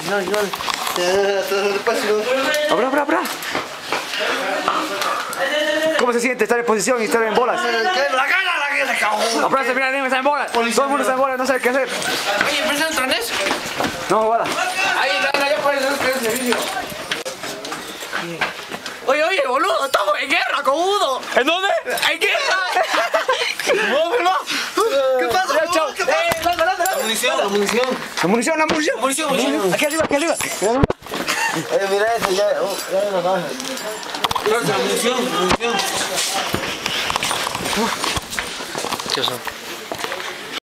Abra. ¿Cómo se siente estar en posición y estar en bolas? Abraza, mira, está en bolas. Todo el mundo está en bolas, no sabe qué hacer. Oye, ¿presentan eso? No, bola. Ahí, ya puedes hacer el servicio. Oye, boludo, estamos en guerra con Udo. ¿En dónde? ¡En guerra! ¿Qué pasa? ¿Qué pasa? La munición. Aquí arriba. Mira eso, ya no baja. Munición. ¿Qué son?